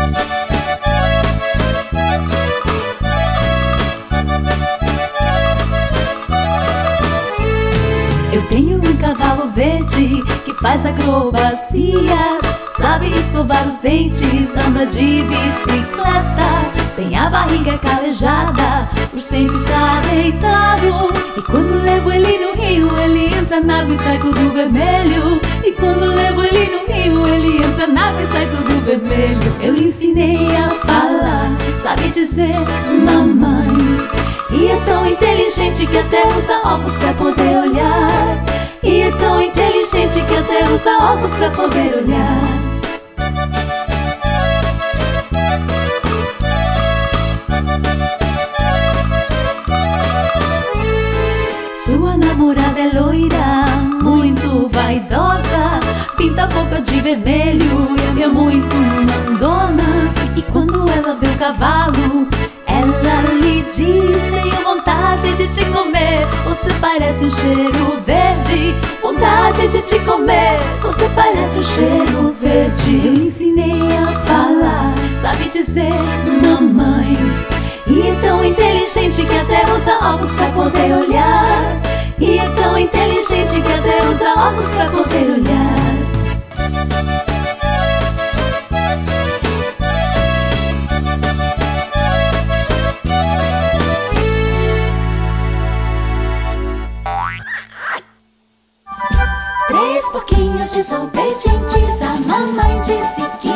Eu tenho um cavalo verde que faz acrobacias, sabe escovar os dentes, anda de bicicleta. Tem a barriga calejada, por sempre está deitado. E quando levo ele no rio, ele entra na água e sai tudo vermelho. E quando levo ele no rio, ele entra na água e sai tudo vermelho. Eu lhe ensinei a falar, sabe dizer mamãe. E é tão inteligente que até usa óculos pra poder olhar. E é tão inteligente que até usa óculos pra poder olhar. Sua namorada é loira, muito vaidosa, pinta a boca de vermelho e é muito mandona. E quando ela vê o cavalo, ela lhe diz: tenho vontade de te comer, você parece um cheiro verde. Vontade de te comer, você parece um cheiro verde. Eu ensinei a falar, sabe dizer mamãe. E é tão inteligente que até usa óculos pra poder olhar. E é tão inteligente que até usa óculos pra poder olhar. Três porquinhos desobedientes, a mamãe disse que